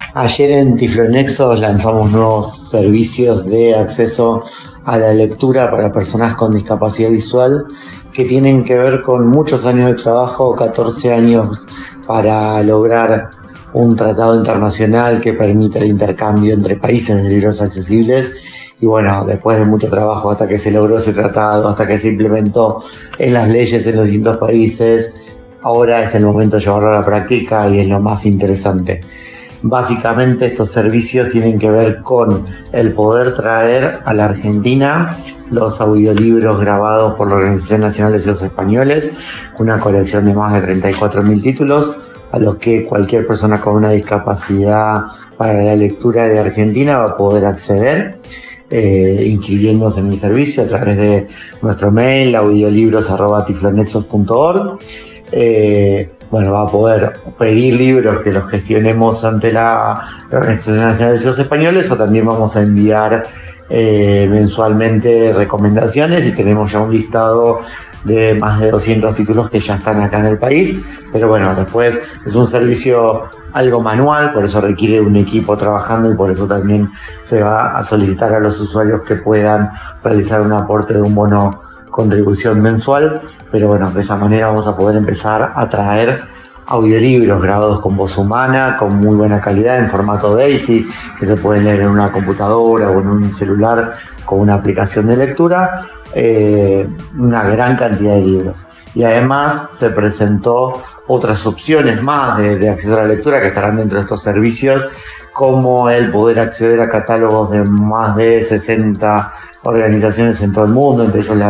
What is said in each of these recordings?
Ayer en Tiflonexos lanzamos nuevos servicios de acceso a la lectura para personas con discapacidad visual que tienen que ver con muchos años de trabajo, 14 años para lograr un tratado internacional que permita el intercambio entre países de libros accesibles. Y bueno, después de mucho trabajo hasta que se logró ese tratado, hasta que se implementó en las leyes en los distintos países, ahora es el momento de llevarlo a la práctica y es lo más interesante. Básicamente estos servicios tienen que ver con el poder traer a la Argentina los audiolibros grabados por la Organización Nacional de Ciegos Españoles, una colección de más de 34.000 títulos, a los que cualquier persona con una discapacidad para la lectura de Argentina va a poder acceder, inscribiéndose en el servicio a través de nuestro mail audiolibros@tiflonexos.org. Bueno, va a poder pedir libros que los gestionemos ante la Organización Nacional de Ciegos Españoles, o también vamos a enviar mensualmente recomendaciones, y tenemos ya un listado de más de 200 títulos que ya están acá en el país. Pero bueno, después es un servicio algo manual, por eso requiere un equipo trabajando, y por eso también se va a solicitar a los usuarios que puedan realizar un aporte de un bono contribución mensual. Pero bueno, de esa manera vamos a poder empezar a traer audiolibros grabados con voz humana, con muy buena calidad, en formato DAISY, que se pueden leer en una computadora o en un celular con una aplicación de lectura, una gran cantidad de libros. Y además se presentó otras opciones más de acceso a la lectura que estarán dentro de estos servicios, como el poder acceder a catálogos de más de 60 organizaciones en todo el mundo, entre ellos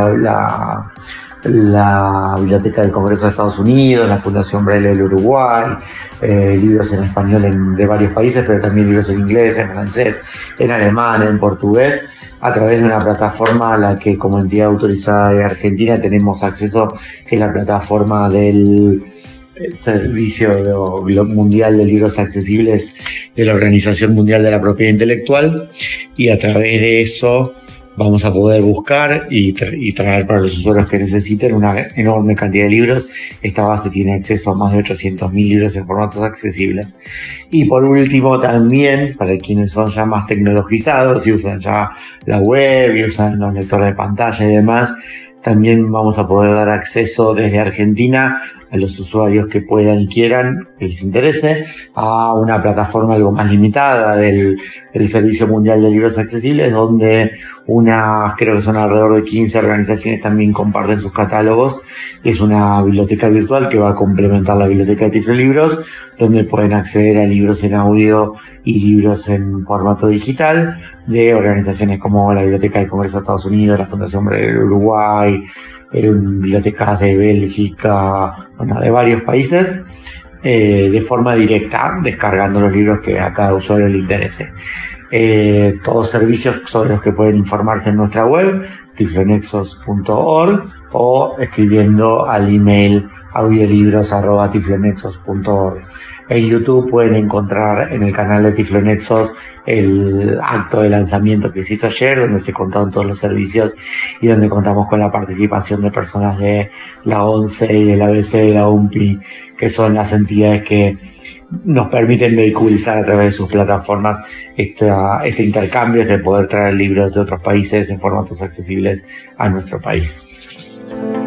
la Biblioteca del Congreso de Estados Unidos, la Fundación Braille del Uruguay, libros en español de varios países, pero también libros en inglés, en francés, en alemán, en portugués, a través de una plataforma a la que, como entidad autorizada de Argentina, tenemos acceso, que es la plataforma del Servicio Mundial de Libros Accesibles de la Organización Mundial de la Propiedad Intelectual. Y a través de eso vamos a poder buscar y traer para los usuarios que necesiten una enorme cantidad de libros. Esta base tiene acceso a más de 800.000 libros en formatos accesibles. Y por último, también para quienes son ya más tecnologizados y usan ya la web y usan los lectores de pantalla y demás, también vamos a poder dar acceso desde Argentina a los usuarios que puedan y quieran, que les interese, a una plataforma algo más limitada del Servicio Mundial de Libros Accesibles, donde creo que son alrededor de 15 organizaciones también comparten sus catálogos. Es una biblioteca virtual que va a complementar la biblioteca de Tiflolibros, donde pueden acceder a libros en audio y libros en formato digital de organizaciones como la Biblioteca del Congreso de Estados Unidos, la Fundación Braille del Uruguay, bibliotecas de Bélgica, bueno, de varios países, de forma directa, descargando los libros que a cada usuario le interese. Todos servicios sobre los que pueden informarse en nuestra web, tiflonexos.org, o escribiendo al email audiolibros@tiflonexos.org. En YouTube pueden encontrar en el canal de Tiflonexos el acto de lanzamiento que se hizo ayer, donde se contaron todos los servicios y donde contamos con la participación de personas de la ONCE y de la ABC, de la UNPI, que son las entidades que nos permiten vehiculizar a través de sus plataformas este intercambio, de poder traer libros de otros países en formatos accesibles a nuestro país.